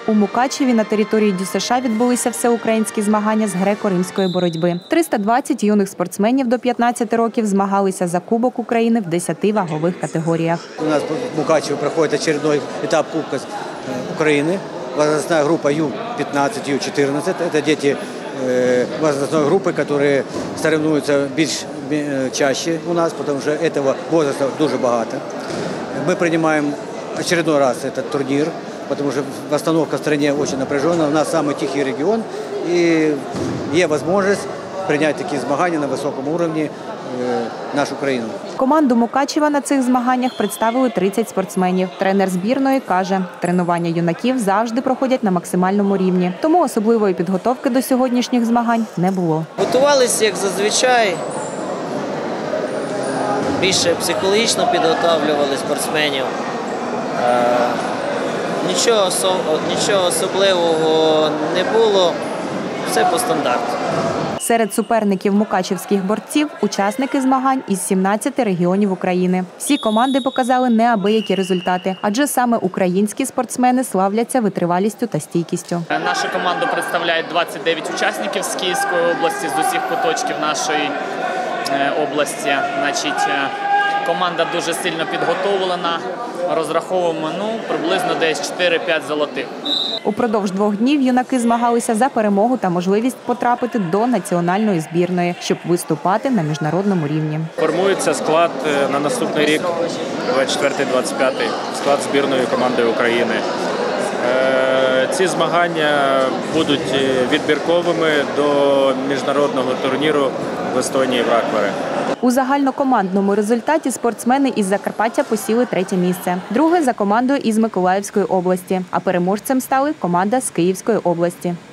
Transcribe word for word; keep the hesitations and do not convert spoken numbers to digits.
У Мукачеві на території ДЮСШ відбулися всеукраїнські змагання з греко-римської боротьби. триста двадцять юних спортсменів до п'ятнадцяти років змагалися за Кубок України в десяти вагових категоріях. У нас в Мукачеві проходить очередной этап Кубка України. Возрастная группа Ю пятнадцать, Ю четырнадцать. Это дети возрастной группы, которые соревнуются більш чаще у нас, потому что этого возраста дуже багато. Мы принимаем очередной раз этот турнир, потому что обстановка в стране очень напряженная. У нас самый тихий регион, и есть возможность принять такие змагання на високому рівні нашу країну. Команду Мукачева на цих змаганнях представили тридцять спортсменів. Тренер збірної каже, тренування юнаків завжди проходять на максимальному рівні. Тому особливої підготовки до сьогоднішніх змагань не було. Готувалися, як зазвичай, більше психологічно підготовлювали спортсменів. Нічого, нічого особливого не було, все по стандарту. Серед суперників мукачевських борців – учасники змагань із сімнадцяти регіонів України. Всі команди показали неабиякі результати, адже саме українські спортсмени славляться витривалістю та стійкістю. Нашу команду представляють двадцять дев'ять учасників з Київської області, з усіх куточків нашої області. Значить, команда дуже сильно підготовлена, розраховуємо ну, приблизно десь чотири-п'ять золотих. Упродовж двох днів юнаки змагалися за перемогу та можливість потрапити до національної збірної, щоб виступати на міжнародному рівні. Формується склад на наступний рік, двадцять четвертий - двадцять п'ятий, склад збірної команди України. Ці змагання будуть відбірковими до міжнародного турніру в Естонії в Раквері. У загальнокомандному результаті спортсмени із Закарпаття посіли третє місце. Друге – за командою із Миколаївської області. А переможцем стали команда з Київської області.